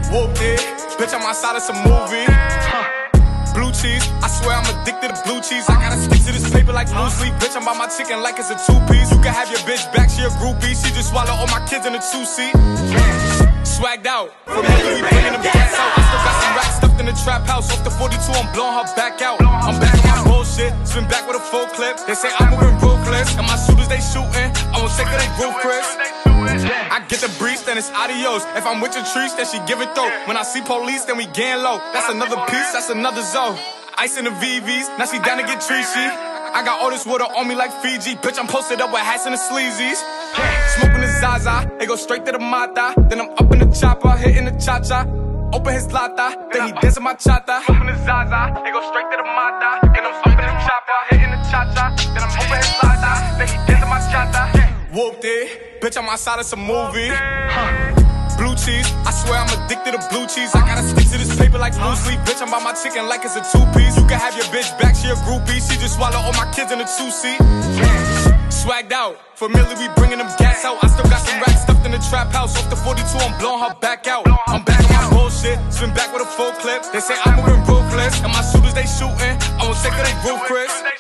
Whooped it, bitch, I'm outside of some movie. Blue cheese, I swear I'm addicted to blue cheese. I gotta stick to this paper like blue sleep. Bitch, I'm by my chicken like it's a two-piece. You can have your bitch back, she a groupie. She just swallow all my kids in a two-seat. Swagged out, familiar, we bringing them gas out. I still got some racks stuffed in the trap house. Off the 42, I'm blowing her back out. I'm back on my bullshit, spin back with a full clip. They say I'm moving ruthless, and my shooters they shooting. I won't take it, they roof, Chris. I get the breeze, then it's adios. If I'm with your trees, then she give it though. When I see police, then we gang low. That's another piece, that's another zone. Ice in the VVs, now she down to get treachy. I got all this water on me like Fiji. Bitch, I'm posted up with hats and the sleazies. Smoking the Zaza, they go straight to the Mata. Then I'm up in the chopper, hitting the cha-cha. Open his lata, then he dancing my chata. Smoking the Zaza, they go straight to the Mata. Then I'm up in the chopper, hitting the cha-cha. Then I'm open his lata, then he dancing my chata. Whooped it, bitch, I'm outside of some movie. Blue cheese, I swear I'm addicted to blue cheese. I gotta stick to this paper like blue sleep. Bitch, I'm by my chicken like it's a two-piece. You can have your bitch back, she a groupie. She just swallow all my kids in a two-seat. Swagged out, familiar, we bringing them gas out. I still got some racks stuffed in the trap house. Off the 42, I'm blowing her back out. I'm back on my bullshit, spin back with a full clip. They say I'm moving ruthless, and my shooters they shooting. I won't take it, they roof, Chris.